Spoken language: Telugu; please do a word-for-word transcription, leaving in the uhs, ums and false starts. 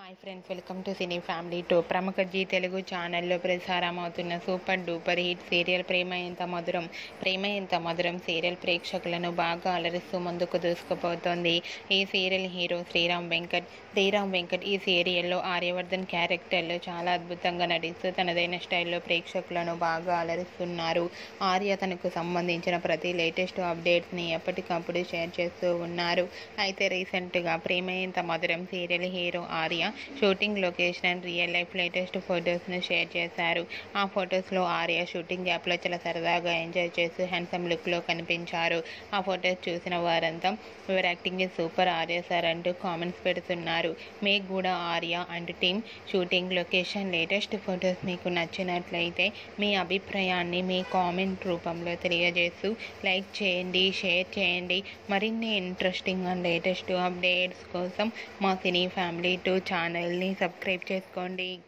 Hi friends, welcome to cine family two. ప్రముఖ జీ తెలుగు ఛానల్లో ప్రసారమవుతున్న super duper hit serial Prema Entha Madhuram. ప్రేమ ఎంత మధురం సీరియల్ ప్రేక్షకులను బాగా అలరిస్తూ ముందుకు దూసుకుపోతోంది. ఈ సీరియల్ హీరో శ్రీరామ్ వెంకట్. శ్రీరామ్ వెంకట్ ఈ సీరియల్లో ఆర్యవర్ధన్ క్యారెక్టర్లో చాలా అద్భుతంగా నటిస్తూ తనదైన స్టైల్లో ప్రేక్షకులను బాగా అలరిస్తున్నారు. ఆర్య తనకు సంబంధించిన ప్రతి లేటెస్ట్ అప్డేట్స్ని ఎప్పటికప్పుడు షేర్ చేస్తూ ఉన్నారు. అయితే రీసెంట్గా Prema Entha Madhuram serial hero Arya shooting location and real life latest ఫొటోస్ను షేర్ చేశారు. ఆ ఫొటోస్లో ఆర్య షూటింగ్ యాప్లో చాలా సరదాగా ఎంజాయ్ చేస్తూ హ్యాండ్సమ్ లుక్లో కనిపించారు. ఆ ఫొటోస్ చూసిన వారంతా your acting is super Arya sir అంటూ కామెంట్స్ పెడుతున్నారు. మీకు కూడా Arya and team shooting location latest photos మీకు నచ్చినట్లయితే మీ అభిప్రాయాన్ని మీ కామెంట్ రూపంలో తెలియజేస్తూ లైక్ చేయండి, షేర్ చేయండి. మరిన్ని ఇంట్రెస్టింగ్ అండ్ లేటెస్ట్ అప్డేట్స్ కోసం మా సినీ ఫ్యామిలీ టూ ఛానల్ని సబ్స్క్రైబ్ చేసుకోండి.